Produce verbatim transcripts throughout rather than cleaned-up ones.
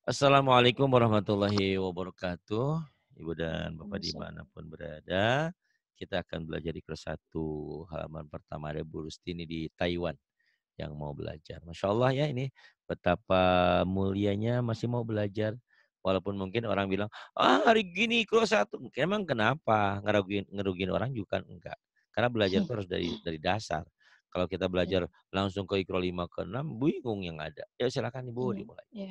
Assalamualaikum warahmatullahi wabarakatuh. Ibu dan Bapak Waalaikumsalam. dimanapun berada, kita akan belajar di kelas satu halaman pertama ada Bu Rustini di Taiwan yang mau belajar. Masya Allah ya ini betapa mulianya masih mau belajar. Walaupun mungkin orang bilang, ah hari gini kelas satu. Emang kenapa? Ngerugiin, ngerugiin orang juga enggak. Karena belajar itu harus dari dari dasar. Kalau kita Ya, belajar langsung ke ikro lima ke enam, bingung yang ada. Ya silakan Ibu hmm, dimulai. ya.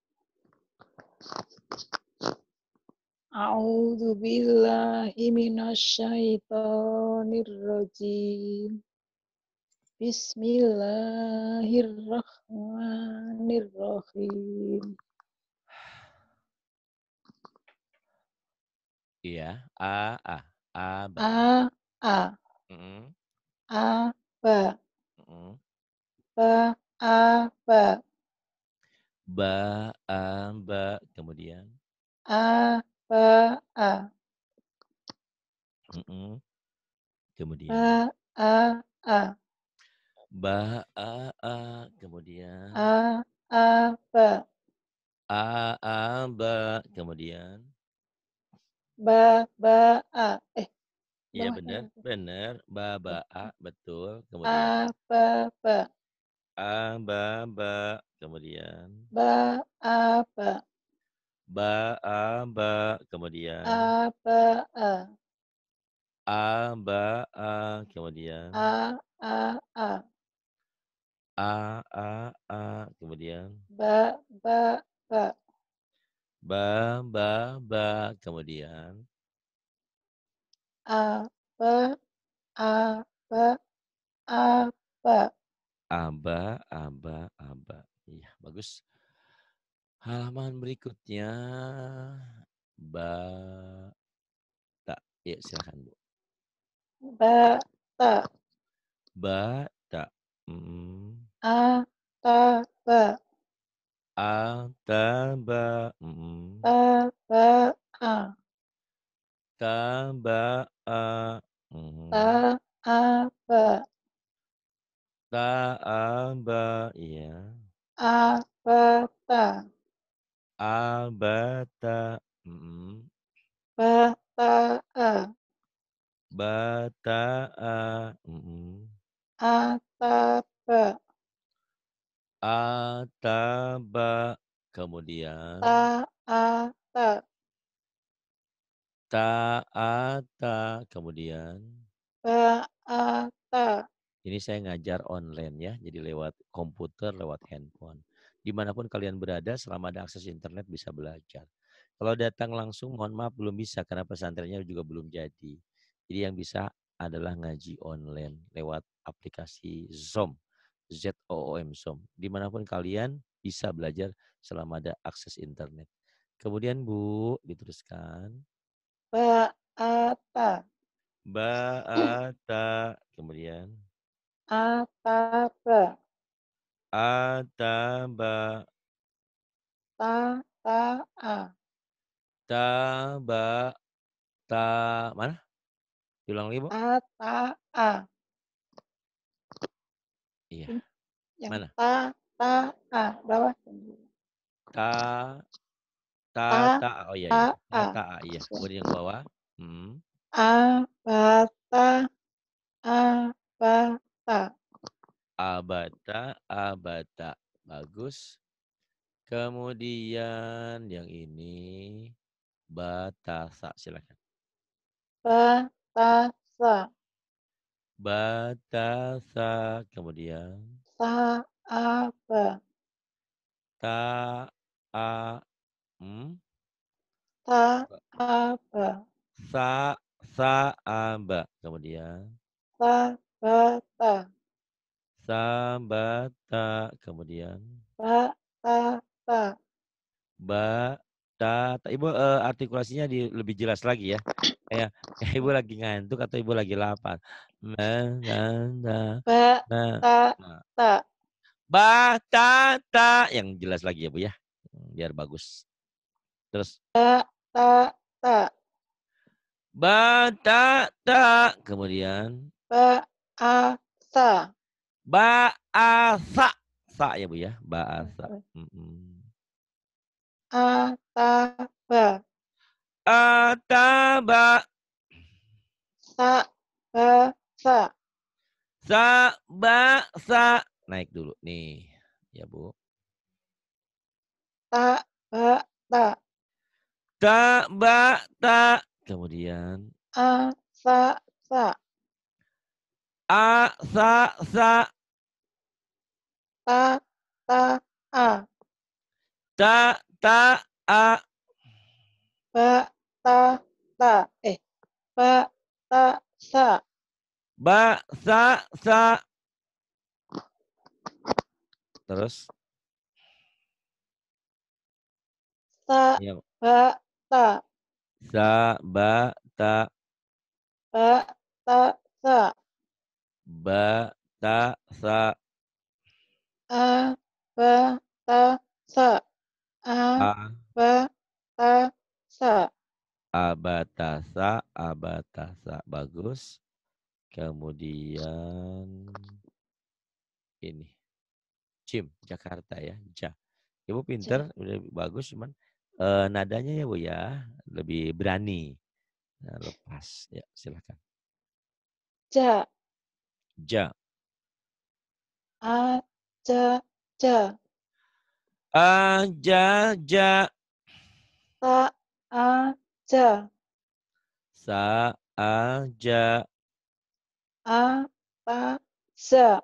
A'udzu billahi minasyaitonir rajim. Bismillahirrahmanirrahim. Iya, A, A, A, ba, A a mhm, a ba mhm. ba a ba Ba, A, ba, kemudian, a ba a mhm, kemudian, ba a a ba, A, A, kemudian, a a ba A, A, ba, kemudian, ba ba a eh iya bawahnya benar, apa? benar, ba, ba, Oh, A, betul, kemudian, a ba ba A, ba, ba, kemudian, ba a ba ba, A, ba, kemudian, a ba a A, ba, A, kemudian, a a a A, A, A, kemudian, ba ba ba ba, ba, ba, kemudian, a ba a ba a ba aba, aba, aba. Iya, bagus. Halaman berikutnya, bata. Ya, silakan Bu. ba ta Bata. Mhm. a ta ba Ataba. Mhm. ba ba a Tabaa. Mhm. ta a ba Taaba. Iya. a ba ta Abata. Mhm. ba ta a Bataa. Mhm. a ta ba Ataba. Kemudian ta a ta taata, kemudian ba a ta ini saya ngajar online ya, jadi lewat komputer, lewat handphone. Dimanapun kalian berada, selama ada akses internet bisa belajar. Kalau datang langsung, mohon maaf belum bisa karena pesantrennya juga belum jadi. Jadi yang bisa adalah ngaji online lewat aplikasi Zoom, Z O O M Zoom. Dimanapun kalian bisa belajar selama ada akses internet. Kemudian Bu, diteruskan. ba a ta Ba'ata, kemudian a ta ba ataba, ta ta a taba, ta mana? Diulang lagi, Bu. a ta a Iya, Ini yang mana? ta ta a bawah Ta, ta, ta ta, oh iya ta iya, ta, a ta, iya. Kemudian yang bawah, mhm, a ba ta a ba ta abata, abata, bagus. Kemudian yang ini batasa, silakan. ba ta sa Batasa, kemudian sa a ba ta, a, hmm, ta a ba Sa, saaba, kemudian sa ba ta sabata, kemudian ba ta ta ba, ta, ta. Ibu eh, artikulasinya di, lebih jelas lagi ya. Kayak, kayak ibu lagi ngantuk atau ibu lagi lapar. Ma, na, na, ba na, ta na. ta Ba, ta, ta. Yang jelas lagi ya Bu ya. Hmm, biar bagus. Terus ba ta ta ba, ta, ta. Kemudian ba a sa ba, a, sa. Sa ya Bu ya. Ba, a, sa. Mm-mm. ataba, Ataba. sa, ba, sa, Sa, ba, sa. Naik dulu nih. Ya, Bu. ta, ba, ta, Ta, ba, ta. Kemudian. a, sa, sa, A, sa, sa. ta, ta, a, Ta, ta, a. ba, ta, ta, eh, ba, ta, sa, Ba, sa, sa. Terus. sa, Ya. ba, ta, Sa, ba, ta. ba, ta, sa, Ba, ta, sa. a, ba, ta, sa, a, A, ba, ta, sa, abatasa, abatasa. Bagus. Kemudian ini. Cim, Jakarta ya. Ja. Ibu ja, pinter, udah bagus cuman eh, nadanya ya Bu ya, lebih berani. Nah, lepas. Ya, silakan. ja, Ja. a, ja, ja, A, ja, ja. ta, a, ja, Sa, a, ja. a, ta, sa,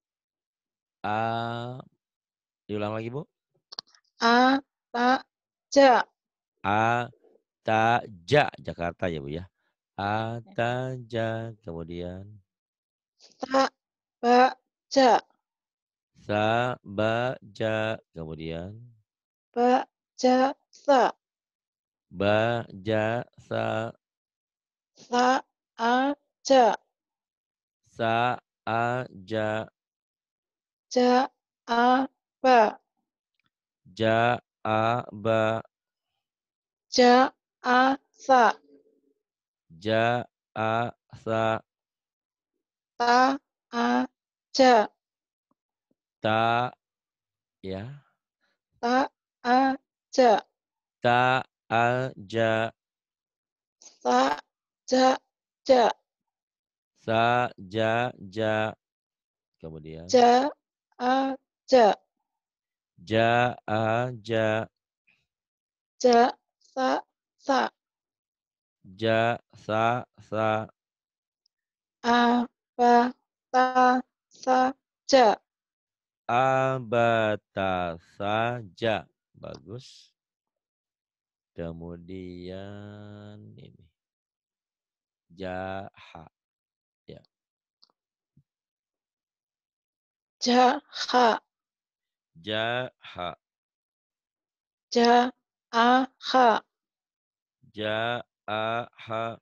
A, diulang lagi Bu. a, ta, ja, A, ta, ja. Jakarta ya Bu ya. A, ta, ja. Kemudian. ta, ba, ja, Sa, ba, ja. Kemudian. ba, ja, sa, Ba, ja, sa. sa, a, ja, Sa, a, ja. ja, a, ba, Ja, a, ba. ja, a, sa, Ja, a, sa. ta, a, ja, Ta, ya. ta, a, ja, Ta, a, ja. sa, ja, ja, Sa, ja, ja. Kemudian. ja, a, ja, Ja, a, ja. ja, sa, sa, Ja, sa, sa. a, ba, ta, sa, ja, Abatasa, ja. Bagus. Kemudian ini. Jaha. Ya. ja, ha, Jaha. ja, a, ha, Ja, a, ha.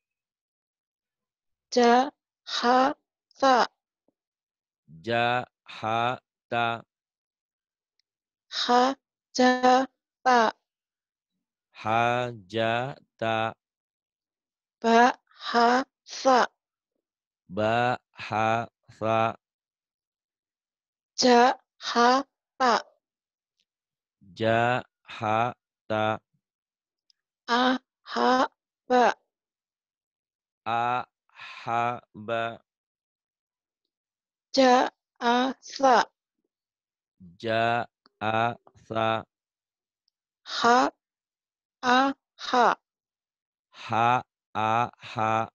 ja, ha, sa, Ja, ha, ta. ha, ja, ta, Ha, ja, ta. ba, ha, sa, Ba, ha, sa. ja, ha, ta, Ja, ha, ta. a, ha, ba, A, ha, ba. ja, a, sa, Ja, a, sa. ha, a, ha, Ha, a, ha.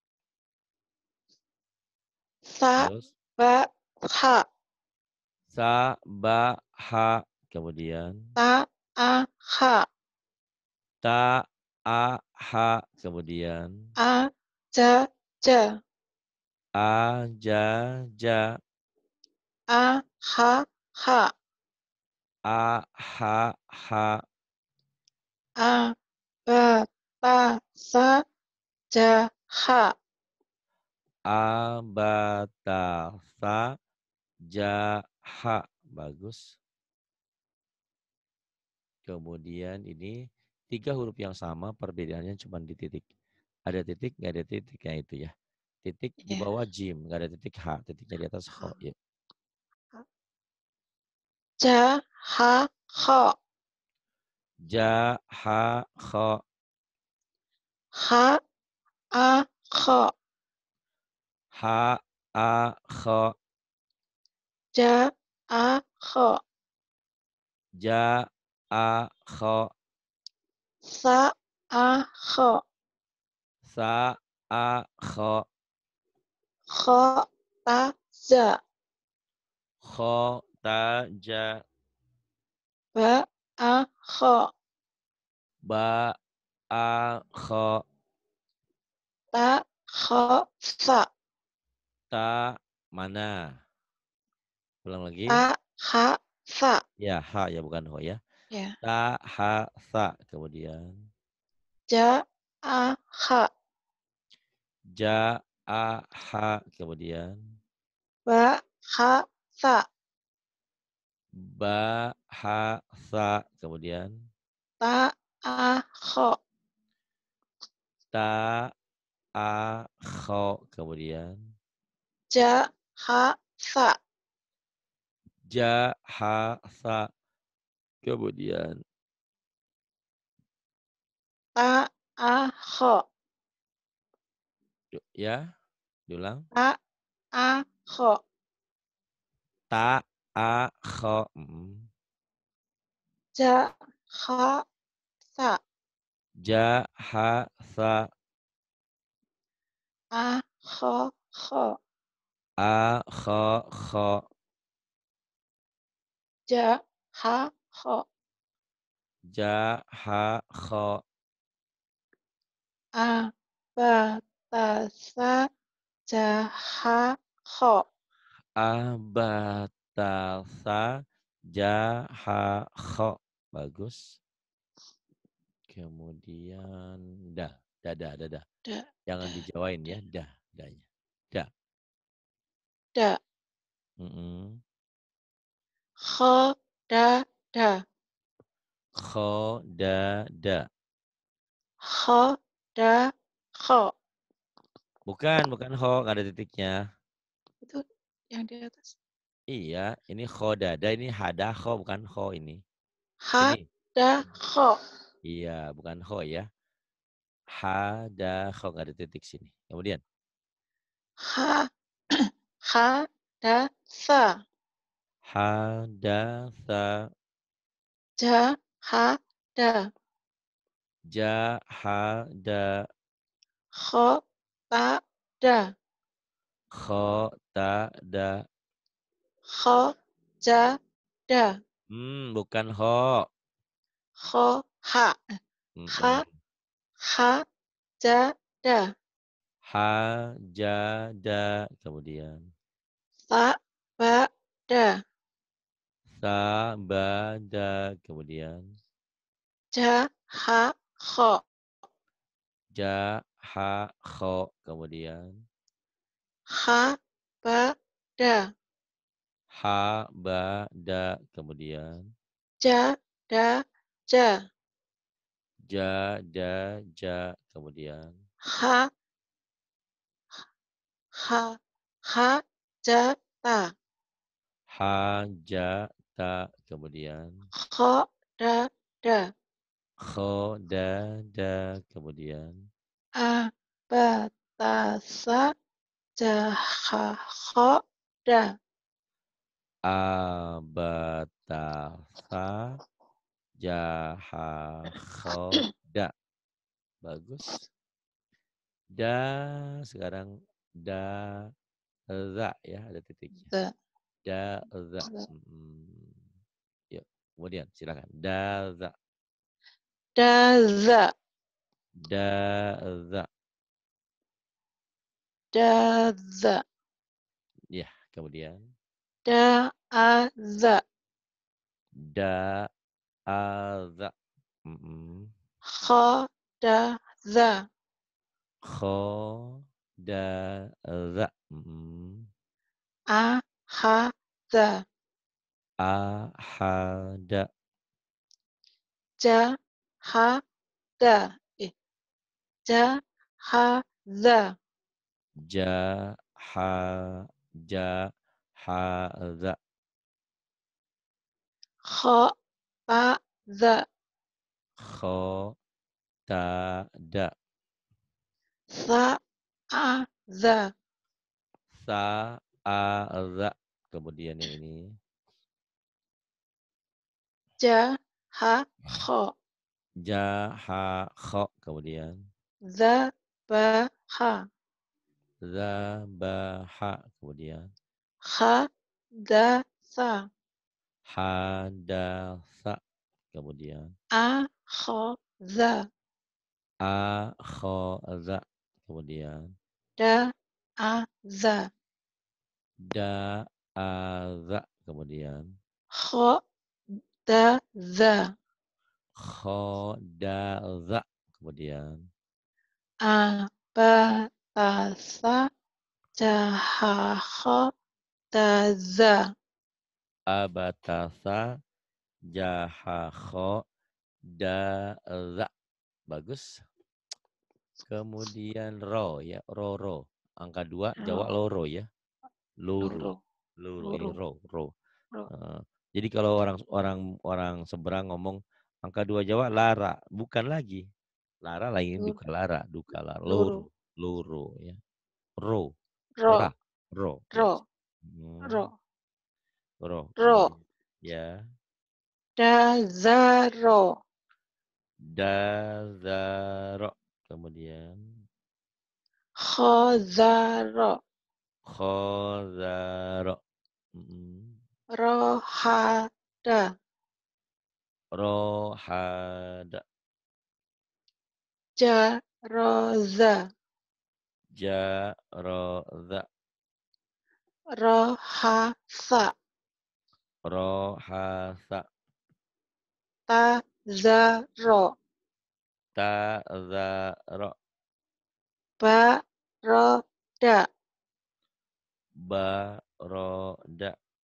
sa, Terus. ba, ha, Sa, ba, ha. Kemudian. ta, a, ha, Ta, a, ha. Kemudian. a, ja, ja, A, ja, ja. a, ha, ha, A, ha, ha. a, ba, ta, sa, ja, ha, Abatasa, jaha. Bagus. Kemudian ini tiga huruf yang sama, perbedaannya cuma di titik. Ada titik, nggak ada titik, kayak itu ya. Titik di ya, bawah jim, nggak ada titik H. Titiknya di atas ho. Ya. ja, ha, ho, Ja, ha, kho. Ha, a, kho. Ha, a, kho. Ja, a, kho. Ja, a, kho. Sa, a, kho. Sa, a, kho. Kho, ta, za. Kho, ta, ja. Ba, a, kho. Ba, a, kho. Ta, kho, sa. Ta, mana? Ulang lagi. Ta, ha, sa. Ya, ha ya bukan ho ya. Ya. Ta, ha, sa. Kemudian. Ja, a, ha. Ja, a, ha. Kemudian. Ba, ha, sa. Ba, ha, sa. Kemudian. Ta, a, kho. Ta, a, kho. Kemudian. Ja, ha, sa. Ja, ha, sa. Kemudian. Ta, a, kho. Ya, diulang. Ta, a, kho. Ta, a, kho. Mm. Ja, ha, sa. Ja, ha, sa. A, kho, kho. A, kho, kho. Ja, ha, kho. Ja, ha, kho. A, ba, ta, sa. Ja, ha, kho. A, ba, ta, sa. Ja, ha, kho. Bagus. Kemudian dah, dadah, dadah. Da, Jangan da, dijawain da. ya, dah, dahnya. Dah. Da. Mm-mm. Kho, da, da. Kho, da, da. Kho, da, kho. Bukan, bukan ho, nggak ada titiknya. Itu yang di atas. Iya, ini kho dada, ini hada kho, bukan ho ini. Ha, Ini. da, kho. Iya, bukan ho ya. Hada kho, nggak ada titik sini. Kemudian. Ha, ha, da, sa. Hada, sa. Ja, ha, da. Ja, ha, da. Kho, ta, da. Kho, ta, da. Kho, ja, da. Hmm, bukan ho. Kho, ha. Ha, Mm-mm. ha, ja, da. Ha, ja, da. Kemudian. Sa, ba, da. Sa, ba, da. Kemudian. Ja, ha, kho. Ja, ha, kho. Kemudian. Ha, ba, da. Ha, ba, da. Kemudian. Ja, da, ja. Ja, da, ja. Kemudian. Ha, ha, ha, ja, ta. Ha, ja, ta. Kemudian. Kho, da, da. Kho, da, da. Kemudian. A, ba, ta, sa. Ja, ha, kho, da. A, ba, ta, sa. Ja, ha, kho, da. Bagus. Da, sekarang da, za ya, ada titiknya. Da, Da, za. za. Mm. Yuk, kemudian silakan. Da, za. Da, za. Da, za. Da, za. Ya, kemudian. Da, a, za. Da, a, za. Mm-mm. Kho, da, za. Kho, da, za. Mm-mm. A, ha, za. A, ha, da. Ja, ha, da. Eh, ja, ha, za. Ja, ha, ja, ha, za. Kho, ta, za. Kho. Ta. Da. Sa'adha. Sa. A. Za. Kemudian yang ini. Ja. Ha. Kho. Ja. Ha. Kho. Kemudian. Za. Ba. Ha. Za. Ba. Ha. Kemudian. Ha. Da. Sa. Ha. Da. Sa. Kemudian. A. Kho. Za. A. Kho. Za. Kemudian. Da. A. Za. Da. A. Za. Kemudian. Kho. Da. Za. Kho. Da. Za. Kemudian. A. Ba. Ta. Sa. Ja. Ha. Kho. Da. Za. Abatasa. Ja. Ha. Kho. Da. Za. Bagus. Kemudian ro ya, ro ro. Angka dua Jawa Ro. loro ya. Luru. Loro. Luru ini Loro. ro ro. Ro. Heeh. Jadi kalau orang orang orang seberang ngomong angka dua Jawa lara, bukan lagi. Lara lagi Loro. duka lara, duka lara. Loro. Luru, luru ya. Ro, ra, Ro. ro ya. Ro. Hmm, Ro. ro Ro. kemudian ya. Da. Za. Ro. Da, za, ro. Kemudian Kho. Za. Ro. kho, za, ro. Mm-mm. Ro. Ha. Da. Rohada. Ja. Ro. Za. Ja, ro, za. Ro. Ha. Sa. Rohasa. Ta. Za. Ro. Ta, za, ro. Ba. Ro. Da. Ba, ro, da.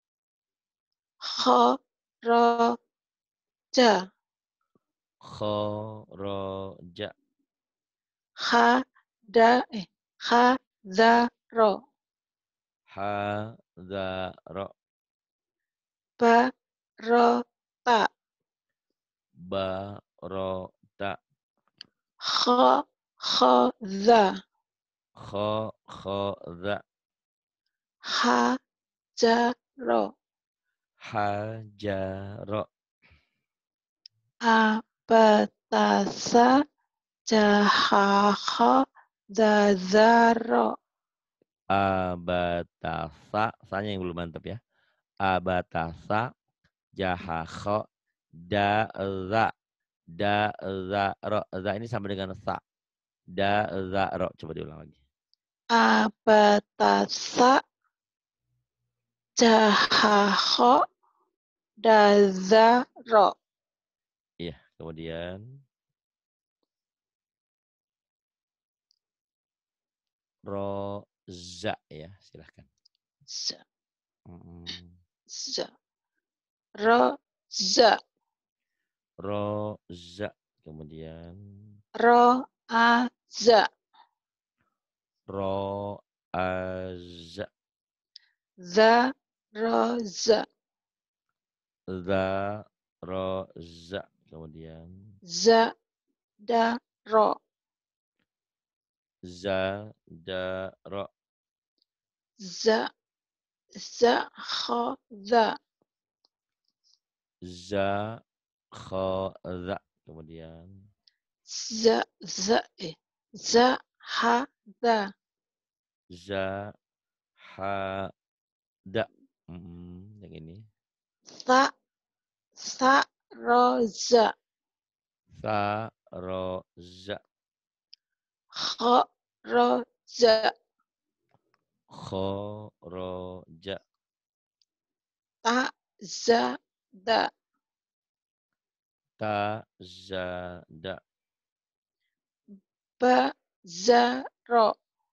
Kho. Ro. Ja. Kho, ro, ja. Ha. Da. Eh. Ha. Za. Ro. Ha, za, ro. Ba. Ro. Ta. Ba, ro, ta. Kho. Kho. Za. Kho, kho, za. Ha. Ja. Ro. Ha, ja, ro. A. Ba. Ta. Sa. Ja. Ha. Kho. Da. Za. Ro. Abatasa. Sanya yang belum mantap ya. Abatasa. Jahakho. Da, za. Da, za, ro. Za ini sama dengan sa. Da, za, ro. Coba diulang lagi. A. Ba. Ta. Sa. Ja. Ha. Kho. Da. Za. Ro. Iya, kemudian ro, za ya, silahkan. Za. Mm. Za. Ro. Za. Ro, za. Kemudian Ro. A. Za. ro, az. Za. Ro. Za. Za, ro, za. Kemudian Za. Da. Ro. za, da, ro. Za. Za. Kho. Za. Za, kho, za. Kemudian Za. Za. Eh. Za. Ha. Da. za, ha, da. Mm, yang ini. Sa. Sa. Ro. Za. Sa, ro, za. Kho. Ro. Za. Kho, ro, ja. Ta. Za. Da. Ta, za, da. Ba. Za. Ro.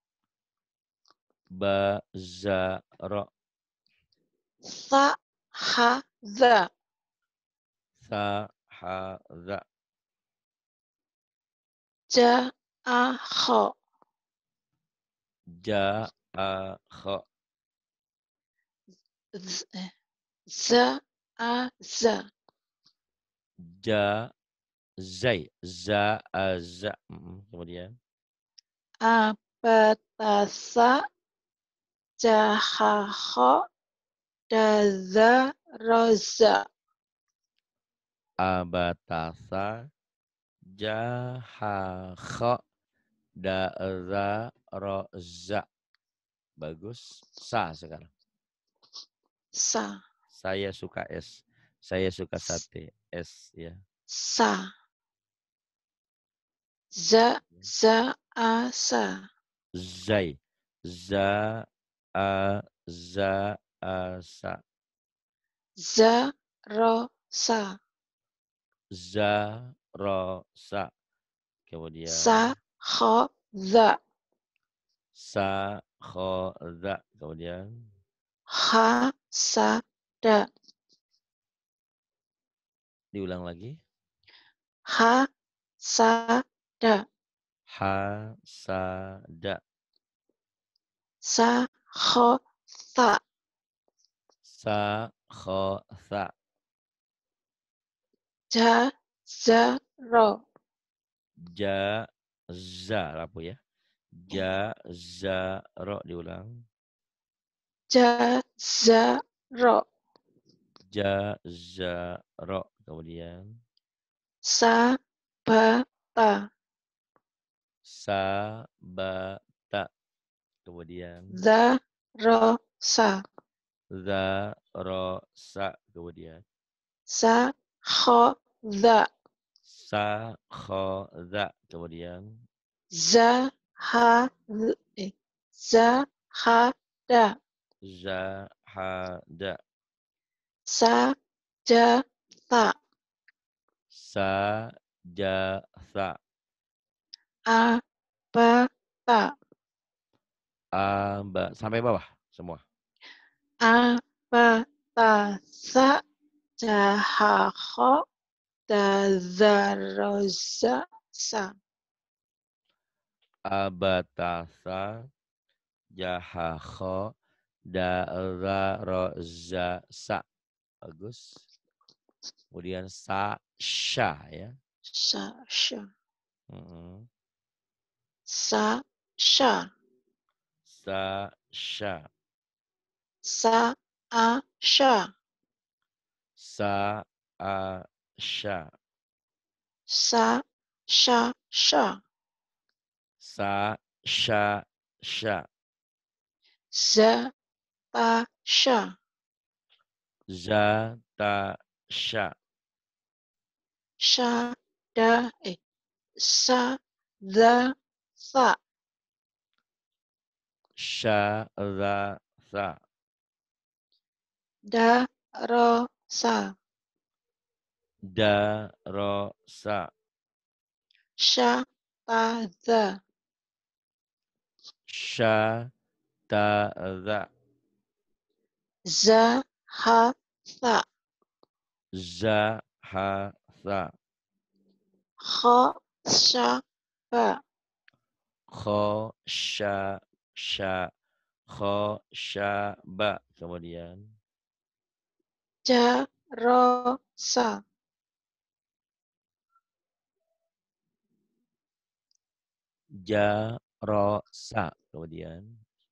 Ba, za, ro. Sa. Ha. Za. Sa, ha, za. Ja. A. Kho. Ja, a, kho. Z- eh. Za. A. Za. Ja, Zai. Za, aza. Kemudian. Abatasa jahaho daza roza. Abatasa jahaho daza roza. Bagus. Sa sekarang. Sa. Saya suka es. Saya suka sate. Es ya. Sa. Za, za, asa. Zai. Za, a, za, a, sa. Za, ro, sa. Za, ro, sa. Kemudian. Sa, ho, za. Sa, kho, za. Kemudian. Ha, sa, da. Diulang lagi. Ha, sa, da. Ha, sa, da. Sa, ho, sa. Sa, kho, sa. Ja, za, ro. Ja, za. Rapu ya. Ja, za, ro. Diulang. Ja, za, ro. Ja, za, ro. Kemudian. Sa, ba, ta. Sa, ba, ta. Kemudian. Za, ro, sa. Za, ro, sa. Kemudian. Sa, ho, za. Sa, kho, za. Kemudian. Za, ha, z, eh. Za, ha, da. Za, ha, da. Sa, ja, ta. Sa, ja, sa. A, ba, ta. A, ba. Sampai bawah semua. A, ba, ta, sa. Ja, ha, ho. Da, za, ro, za, sa. Abatasa, jaha, kho, da, ra, ro, za, sa. Bagus. Kemudian sa, sha ya. Sa, sha. Mm-mm. Sa, sha. Sa, sha. Sa, a, sha. Sa, a, sha. Sa, sha, sha. Sa, sha, sha. Za, ta, sha. Za, ta, sha. Sha, da, eh. Sa, za, sa. Sha, za, sa. Da, ro, sa. Da, ro, sa. Sha, ta, za. Sha, ta, za. Za, ha, sa. Za, ha, sa. Kho, sha, ba. Kho, sha, sha. Kho, sha, ba. Kemudian. Ja, ro, sa. Ja, ro, sa. Kemudian.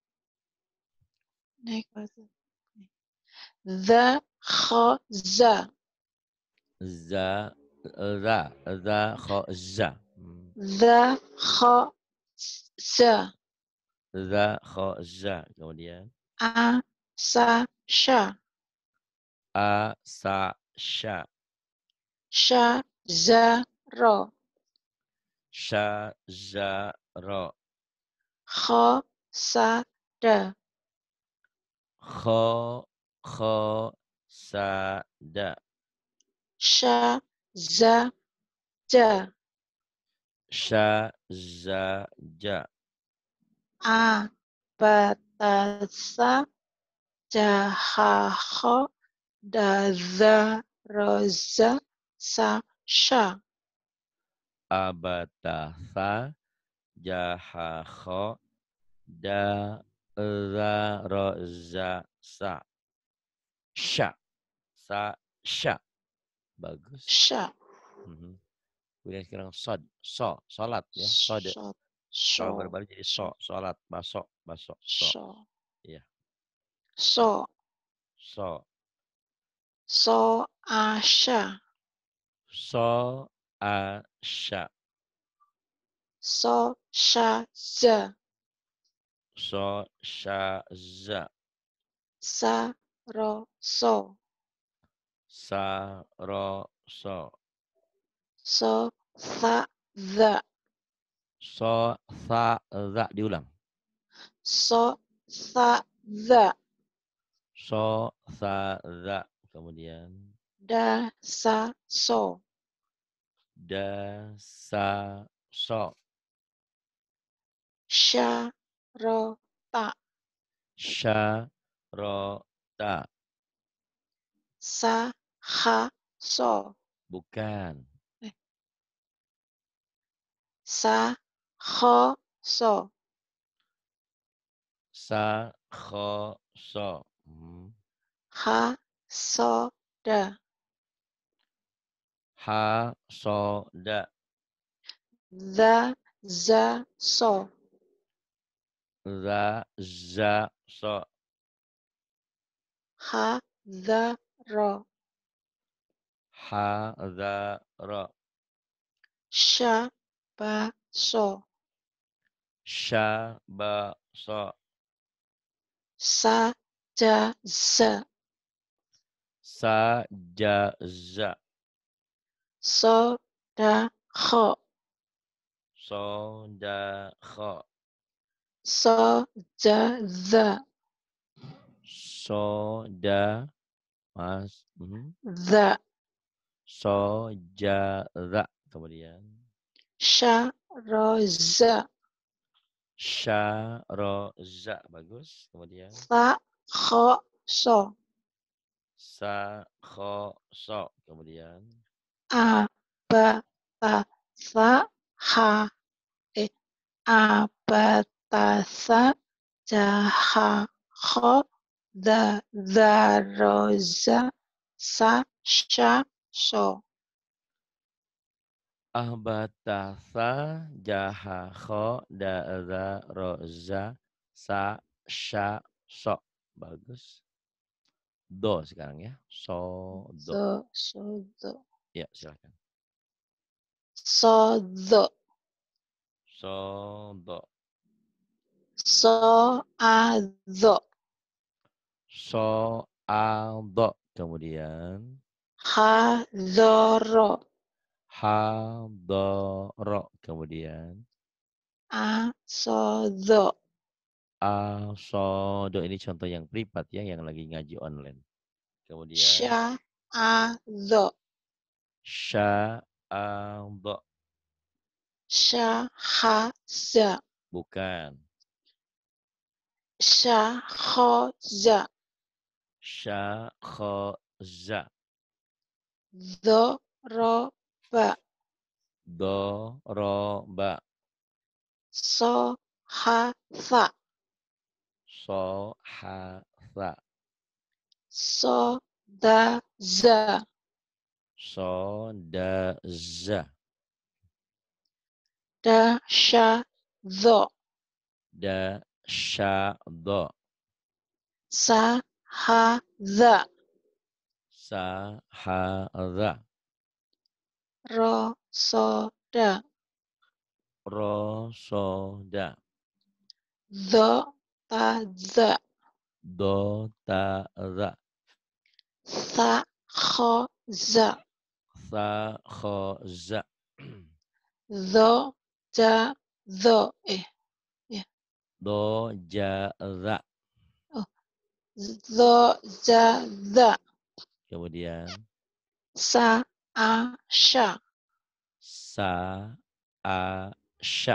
Naik batu. Za, kho, za. Za, za. Za, kho, za. Hmm. Za, kho, za. Za, kho, za. Kemudian. A, sa, sha. A, sa, sha. Sha, za, ro. Sha, za, ro. Kho, sa, da. Kho, kho, sa, da. Sha, za, ja. Sha, za, ja. A, ba, ta, sa. Ja, ha, ho. Da, za, ro, za. Sa, sha. Abatasa, jaha, kho, da, za, ro, za, sa. Sha. Sa, sha. Bagus. Sha. Mhm. Kemudian sekarang sod, so, solat ya, sod. Sod. Kalau So. berbalik jadi so, solat, baso, baso, so. So. Iya. So. So. So asha. So asya. So sha za. So sya za. Sa ro so. Sa ro so. So tha the. So tha za diulang. So tha the. So tha za. Kemudian Da sa so. da sa so. Sha ro ta. Sya ro ta. Sa ha so. Bukan. Eh. Sa ho so. Sa kho so. Hmm. Ha so da. Ha so da. The za so. Za za so. Ha the ro. Ha za ro. Sha ba so. Sya ba so. Sa ja za. Sa ja za. So da ho. So da kho. So da the. So da mas. Hmm. The. So ja za. Kemudian Sha ro za. sya ro za. Bagus. Kemudian Sa ho so. sa kho so. Kemudian A ba ta sa ha. Eh. A ba ta sa ja ha ho. Da za ro za. Sa sha so. ahbatasa jaha kho da za ro za sa sha so. Bagus. Do sekarang ya. So do. So so do. Ya, silakan. So do. So do. So a do. So a do. Kemudian Ha do ro. ha do ro. Kemudian A so do. a so do. Ini contoh yang privat ya, yang lagi ngaji online. Kemudian Sha a do. sya a do. Sha ha za. Bukan. Sha ho za. Sya kho za. Do ro ba. Do ro ba. So ha tha. So ha tha. So da za. So da za. Da sha do. Da sya do. Sa ha za. Sa ha za. Ro so da. Ro so da. Do ta za. Do ta za. Sa ho za. Sa kho za. Do ja do. Eh. Ya. Do ja za. Oh. Do ja za. Kemudian Sa a sha. sa a sya.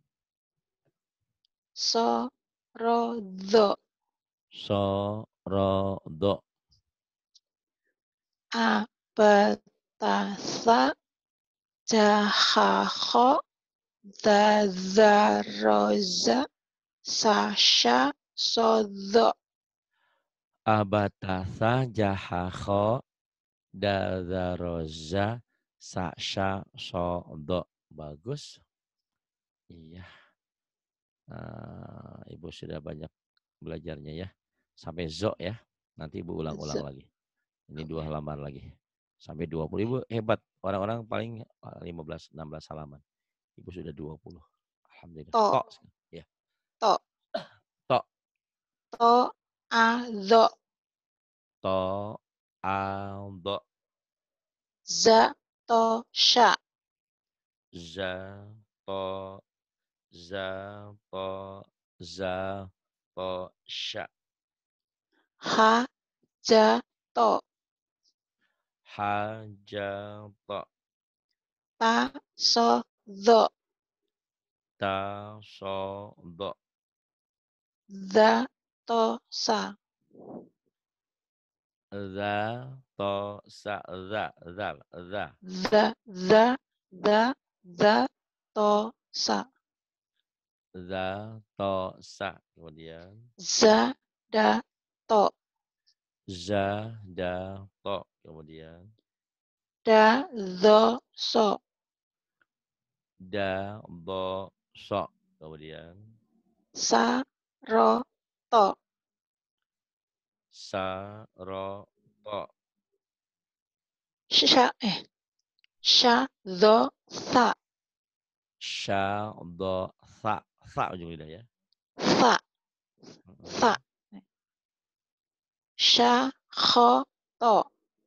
So ro do. So ro do. A ba ta sa. Ja ha ho. Da za ro za. Sa sha so do. Abatasa jaha kho da za ro za Sa, sya, so, do. Bagus. Iya. Uh, Ibu sudah banyak belajarnya ya. Sampai zo ya. Nanti Ibu ulang-ulang Z. lagi. Ini Oke. dua halaman lagi. Sampai dua puluh. Ibu hebat. Orang-orang paling lima belas, enam belas halaman. Ibu sudah dua puluh. Alhamdulillah. To. Tok. Ya. To. Tok. To. A. Zo. To. A. Do. Za. To. Sya. Za. To. Za. To. Za. To. Sya. Ha. Ja. To. Ha. Ja. To. Ta. So. Zo. Ta. So. Do. Za. To. Sa. Za. To. Sa. Za. Zal. Za. Za. Za. Za. Za. To. Sa. Za. To. Sa. Kemudian. Za. Da. To. Za. Da. To. Kemudian. Da. Zo. So. Da. Do. So. Kemudian. Sa. Ro. To. Sa. Ro. To. Sya. Eh. Sya. Zo. Sa. Sya. Do. Sa. Sa ujung lidah ya. Sa. Sa. Mm-mm. Sya. Kho. To.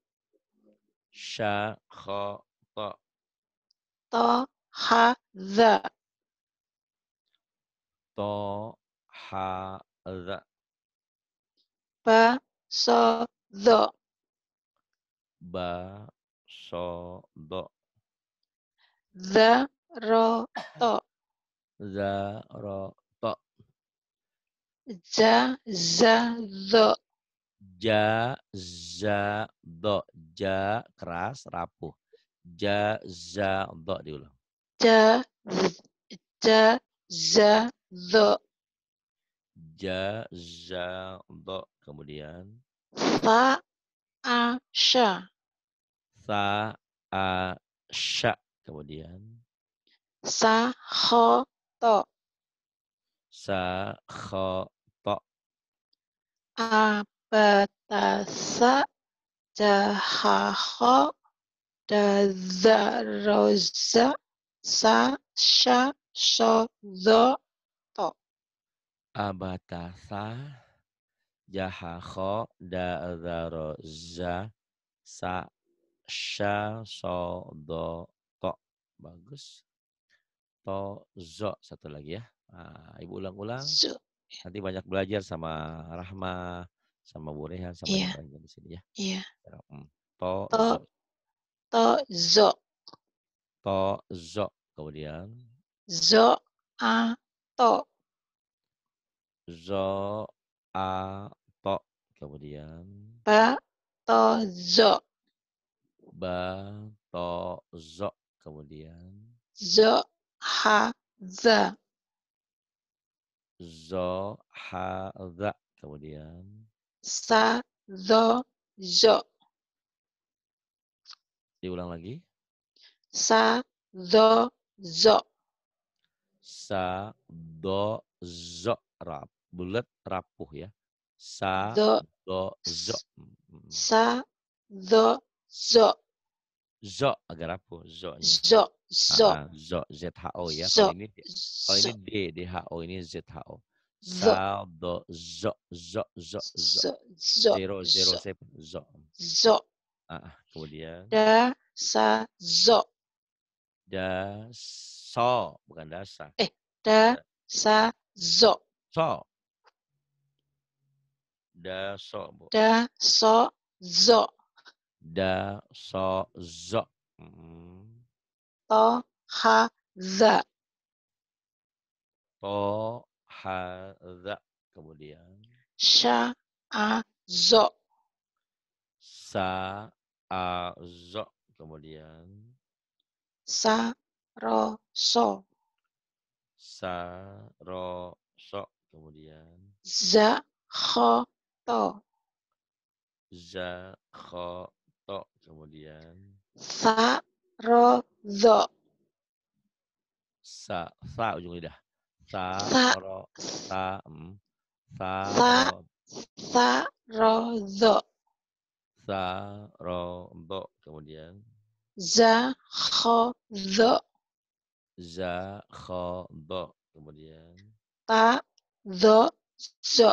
Sya. Kho. To. To. Ha. Za. To. Ha. Za. Ba. So. Zo. Ba. So. Do. Za. Ro. To. Za. Ro. To. Ja. Za. Zo. Ja. Za. Do. Ja. Keras. Rapuh. Ja. Za. Do. Diulang. Ja. Z- Ja. Za. Zo. Ja. Za. Do. Kemudian. Sa. A. Sya. Sa. A. Sya. Kemudian. Sa. Kho. To. Sa. Kho. To. A. Ba. Ta. Sa. Ja. Ha. Kho. Da. Za. Ro. Za. Sa. Sya. So. Zo. To. Abatasa. Jaha. Kho. Da. Za. Ro. Za. Sa. Sya. So. Do. To. Bagus. To. Zo. Satu lagi ya. Nah, Ibu ulang-ulang. Zo. Nanti banyak belajar sama Rahma, sama Bu Rehan, sama yang Iya. lainnya di sini ya. Iya. To. To. Zo. To. Zo. To. Zo. Kemudian. Zo. A. To. Zo. A. To. Kemudian. Ba. To. Zo. Ba. To. Zo. Kemudian. Zo. Ha. Za. Zo. Ha. Za. Kemudian. Sa. Zo. Zo. Diulang lagi. Sa. Zo. Zo. Sa. Do. Zo. Rap. Bulat. Rapuh ya. Sa. Zo. Do. Zo. Sa. Zo. Zo. Zo. Agak rapuh. Zo-nya. Zo. Zo. Ah, ah, zo. Z H O ya. Kalau Zo. ini kalau ini Zo. D. D H O. Ini Z H O. Zo. Sa. Do. Zo. Zo. Zo. Zo. Zo. Zo. Zero. Zero. Zo. Seven. Zo. Zo. Ah, ah, kemudian. Da. Sa. Zo. Da. So. Bukan dasa. Eh. Da. Sa. Zo. So. Da. So. Bu. Da. So. Zo. Da. So. Zo. Hmm. To. Ha. Za. To. Ha. Za. Kemudian. Sya. A. Zo. Sa. A. Zo. Kemudian. Sa. Ro. So. Sa. Ro. So. Kemudian. Za. Kho. To. Za. Kho. To. Kemudian. Sa. ro, zo. Sa, sa ujung lidah. Sa, Sa, ro, sa, mm. Sa, sa, ro, sa, ro, zo. sa, ro, do. Kemudian. Za, kho, zo. Za, kho, do. Kemudian. Ta, zo, zo.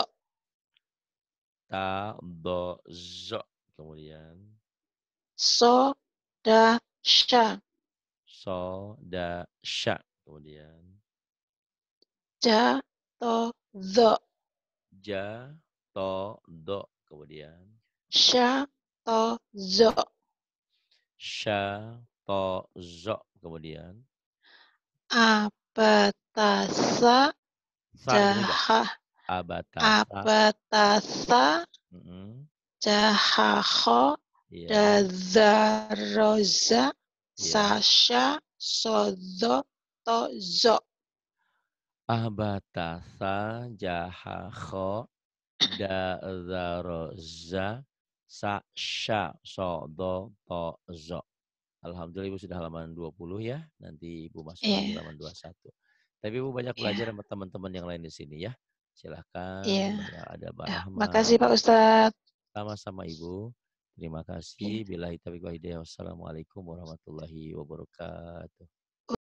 Ta, do, zo. Kemudian. So, da, sha. So, da, sya. Kemudian. Ja, to, zo. Ja, to, do. Kemudian. Sha, to, zo. Sya, to, zo. Kemudian. Abatasa, Sa ujung lidah. jaha. Abatasa. Abatasa, Mm-mm. jahaho, Iya, dazaroza, iya. sasha, sozo, tozo. Abatasa, jahakho, da, zaroza, sa, sya, so, do, to, zo. Alhamdulillah Ibu sudah halaman dua puluh ya. Nanti Ibu masuk lagi Iya, halaman dua puluh satu. Tapi Ibu banyak belajar iya, sama teman-teman yang lain di sini ya. Silahkan, iya. ada Mbak Ya, Rahma. makasih Pak Ustadz. Sama-sama Ibu. Terima Iya. kasih. Billahi taufiq wal hidayah. Wassalamualaikum warahmatullahi wabarakatuh.